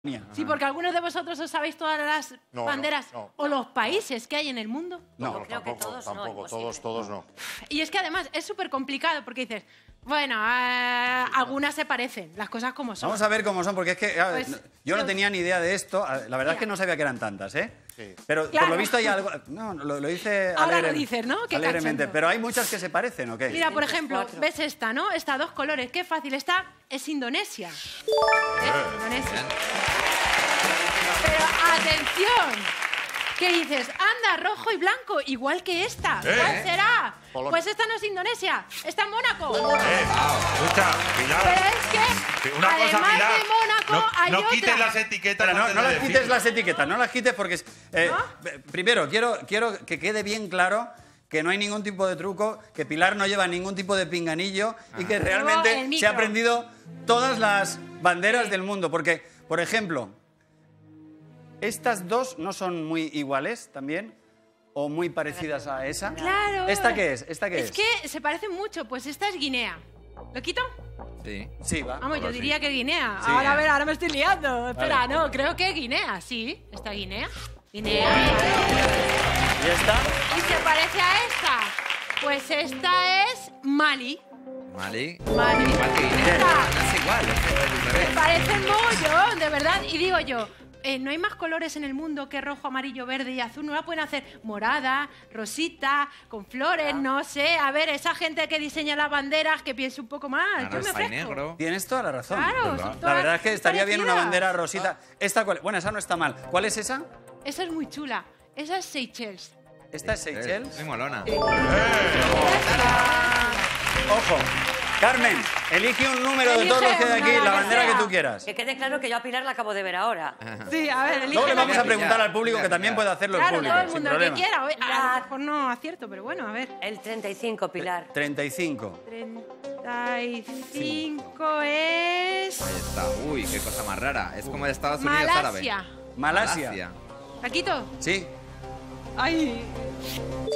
Sí, porque algunos de vosotros os sabéis todas las banderas o los países que hay en el mundo. No, creo que todos no. Todos no. Y es que además es súper complicado porque dices, bueno, algunas se parecen, las cosas como son. Vamos a ver cómo son, porque es que Pues, yo no tenía ni idea de esto. La verdad es que no sabía que eran tantas, ¿eh? Sí. Pero Claro. por lo visto hay algo... No, lo hice Ahora lo dices, ¿no? Qué alegremente. cachondo. Pero hay muchas que se parecen, ¿o qué? Mira, por ejemplo, ves esta, ¿no? Esta dos colores, qué fácil. Esta es Indonesia. ¿Ves? Indonesia. Pero atención, ¿qué dices? Anda, rojo y blanco, igual que esta. ¿Cuál será? Polonia. Pues esta no es Indonesia, está en Mónaco. Escucha, Pilar. Pero es que, Una cosa, además Pilar, de Mónaco, hay no otra. quites las etiquetas. Pero no antes de las decir. quites las etiquetas, no las quites porque... Primero, quiero que quede bien claro que no hay ningún tipo de truco, que Pilar no lleva ningún tipo de pinganillo y que el realmente micro. se ha aprendido todas las banderas del mundo. Porque, por ejemplo, estas dos no son muy iguales también o muy parecidas a esa. Claro. ¿Esta qué es? ¿Esta qué es? Es que se parecen mucho, pues esta es Guinea. ¿Lo quito? Sí. Sí, va. Vamos, yo sí. diría que Guinea. Sí. Ahora, a ver, ahora me estoy liando. Espera, no, creo que Guinea, sí. ¿Está Guinea? Guinea. ¿Y esta? ¿Y se parece a esta? Pues esta es Mali. Mali. Mali. Igual que Guinea. Esta. Es igual, es al Me revés. parece mogollón, de verdad. Y digo yo, no hay más colores en el mundo que rojo, amarillo, verde y azul. No la pueden hacer morada, rosita, con flores, no sé. A ver, esa gente que diseña las banderas, que piense un poco más. Yo me Rosa y ofrezco. negro. Tienes toda la razón. Claro, son La todas verdad es que estaría bien una parecidas. bandera rosita. ¿Esta cuál? Bueno, esa no está mal. ¿Cuál es esa? Esa es muy chula. Esa es Seychelles. ¿Esta es Seychelles? Muy molona. Ojo. Carmen, elige un número de Elige todos los que hay una, aquí, la la que bandera sea. que tú quieras. Que quede claro que yo a Pilar la acabo de ver ahora. Sí, a ver, elige. Luego le la vamos que- a preguntar pillar, al público, que pillar, también pillar. puede hacerlo el Claro, público, todo el sin mundo, el que problema. quiera. A lo mejor no acierto, pero bueno, a ver. El 35, Pilar. 35. 35 es... Ahí está. Uy, qué cosa más rara. Es como de Estados Unidos árabe. Malasia. Malasia. ¿Paquito? Sí. ¡Ay! Sí.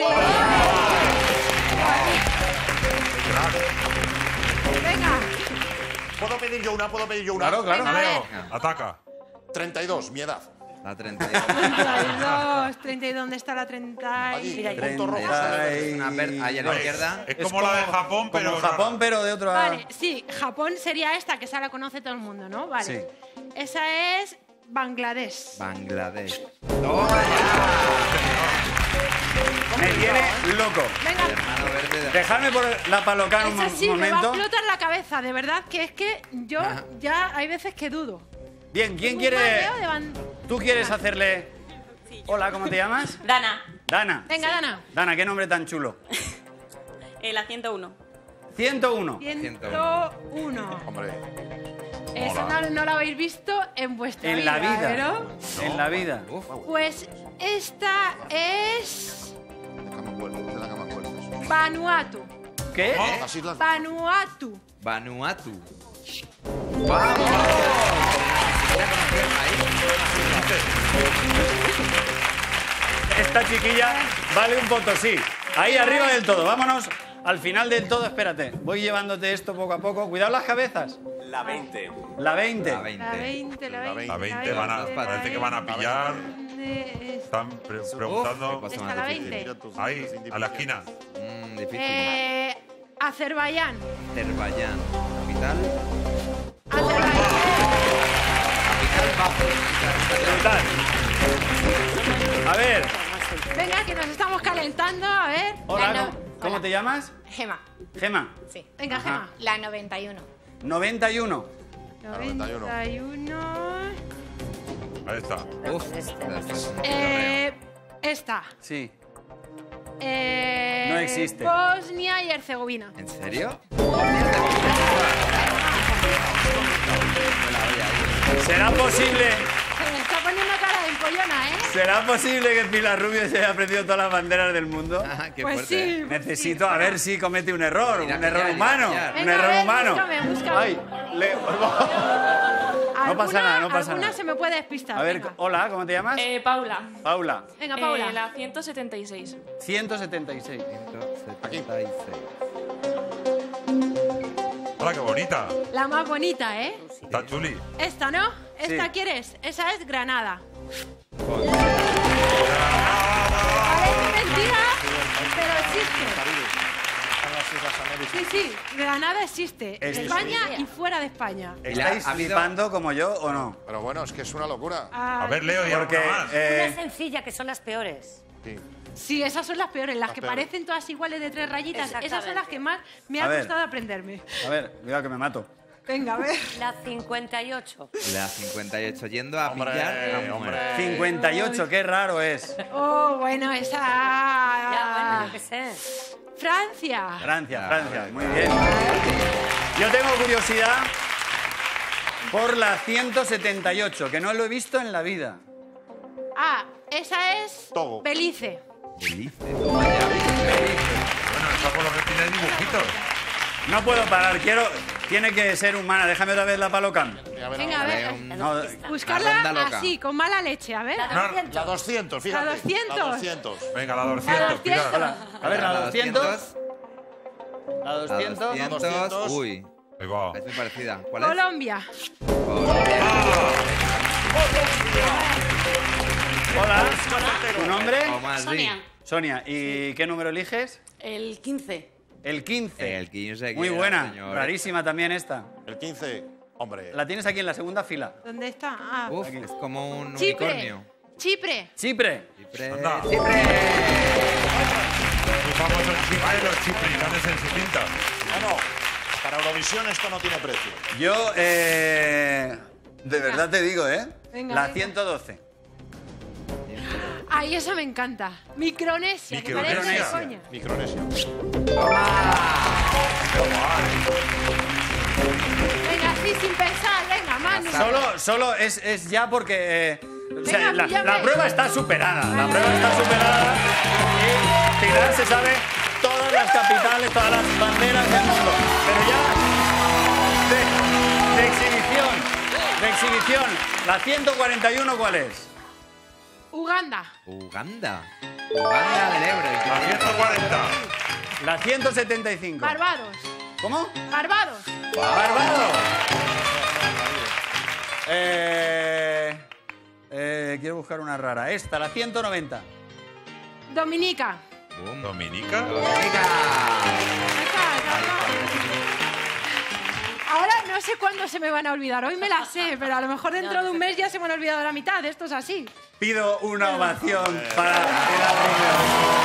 Venga. ¿Puedo pedir yo una? Claro, claro. Venga, a ver. Ataca. 32, mi edad. La 32. 32, ¿dónde está la 30? Allí, Mira, el punto rojo. Una ahí a la izquierda. Es como la de Japón, pero. Como Japón, pero de otro... Vale, sí, Japón sería esta, que esa la conoce todo el mundo, ¿no? Vale. Sí. Esa es Bangladesh. Bangladesh. Me tiene loco. Venga, Hermano verde de... Dejadme por la palocar un esa sí, me va a momento. explotar la cabeza, de verdad, que es que yo ya hay veces que dudo. Bien, ¿quién Un quiere...? mareo de ¿Tú quieres hacerle...? Hola, ¿cómo te llamas? Dana, Dana. Venga, Dana. Dana, qué nombre tan chulo. la 101. 101. 101. Hombre, Eso no lo habéis visto en vuestra En la vida. ¿pero? En la vida. Pues esta es de la cama fuerte. Vanuatu. ¿Qué? Las islas. Vanuatu. Vanuatu. ¡Vamos! Esta chiquilla vale un potosí. Ahí arriba del todo. Vámonos al final del todo. Espérate. Voy llevándote esto poco a poco. Cuidado las cabezas. La 20. La 20. La 20. La 20, la 20. La 20 van a, parece que van a pillar. Están preguntando. Qué cosa Está más la difícil. 20. Ahí, a la esquina. Difícil. Azerbaiyán. Azerbaiyán. Capital. Azerbaiyán. Capital Baku. Brutal. A ver. Venga, que nos estamos calentando, a ver. Hola, ¿cómo te llamas? Gema, Gema. sí. Venga, Gema. La 91. 91. 91. Ahí está. Uf. Esta. Sí. No existe. Bosnia y Herzegovina. ¿En serio? ¿Será posible? Se me está poniendo cara de empollona, ¿eh? ¿Será posible que Pilar Rubio se haya aprendido todas las banderas del mundo? Ah, qué Pues fuerte. sí. Necesito a ver si comete un error, Mira, un error mira, humano, mira. un Venga, a error ver, humano. búscame. Ay, no pasa nada, no pasa Alguna nada. se me puede despistar. A ver, venga. hola, ¿cómo te llamas? Paula. Paula, Venga, Paula. La 176. 176. 176. Hola, qué bonita. La más bonita, ¿eh? Está chuli. Esta, ¿no? ¿Esta quieres? Esa es Granada. Joder. Parece mentira, pero existe. Son las Islas Américas. Sí, sí, Granada existe. En Sí. España y fuera de España. ¿Estáis ¿Ha habido- flipando como yo o no? Pero bueno, es que es una locura. A ver, Leo, y Porque alguna más. Una sencilla, que son las peores. Sí. Sí, esas son las peores, las que peores. parecen todas iguales de 3 rayitas. Esas son las Exactamente. que más me A ha ver. costado aprenderme. A ver, cuidado que me mato. Venga, a ver. La 58. La 58, yendo a Hombre, pillar a muerte. hombre. 58, qué raro es. Oh, bueno, esa... Ya, bueno, yo qué sé. Francia. Francia, Francia, muy bien. Yo tengo curiosidad por la 178, que no lo he visto en la vida. Ah, esa es Togo. Belice. Belice. Bueno, esa por lo que tiene dibujitos. No puedo parar, tiene que ser humana. Déjame otra vez la palocam. Venga, a ver. No, Buscarla ronda loca. así, con mala leche, a ver. La 200. La 200, fíjate. La 200. La 200. Venga, la 200, Pilar. hola. A ver, la 200. La La 200. 200. Uy, Ahí va. es muy parecida. ¿Cuál es? Colombia. Hola. ¿Tu nombre? Omar, sí. Sonia. Sonia. ¿Y qué número eliges? El 15. El 15. El 15. Muy que buena. era, señor. Rarísima también esta. El 15, hombre. La tienes aquí en la segunda fila. ¿Dónde está? Ah, Uf, es como un Chipre. unicornio. Chipre. Chipre. Chipre. Anda. Chipre. Muy famoso en Chipre, los chipricanes en su tinta. Bueno, para Eurovisión esto no tiene precio. Yo, de verdad te digo, ¿eh? Venga, La venga. 112. Ay, esa me encanta. Micronesia. que parece de Micronesia. coña. Micronesia. Venga, así sin pensar. Venga, Manu. Solo es ya porque... o sea, Venga, píllame. la prueba está superada. La prueba está superada. Y Pilar se sabe todas las capitales, todas las banderas del mundo. Pero ya de exhibición. De exhibición. La 141, ¿cuál es? Uganda. Uganda. Uganda del Ebro. La 140. La 175. Barbados. ¿Cómo? Barbados. Barbados. Quiero buscar una rara. Esta, la 190. Dominica. Boom. ¿Dominica? Dominica. Ahora no sé cuándo se me van a olvidar. Hoy me la sé, pero a lo mejor dentro de un mes ya se me han olvidado la mitad. Esto es así. Pido una ovación para Pilar Romero.